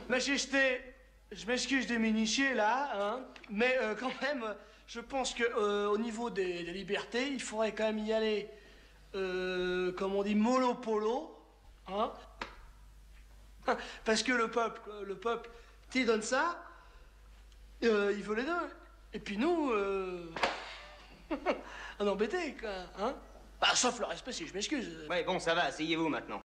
Majesté, je m'excuse de m'initier là, hein, mais quand même, je pense que au niveau des libertés, il faudrait quand même y aller, comme on dit, mollo polo, hein, parce que le peuple, t'y donne ça, il veut les deux, et puis nous, on est embêtés, quoi, hein. Bah, sauf le respect, si je m'excuse. Ouais, bon, ça va, asseyez-vous maintenant.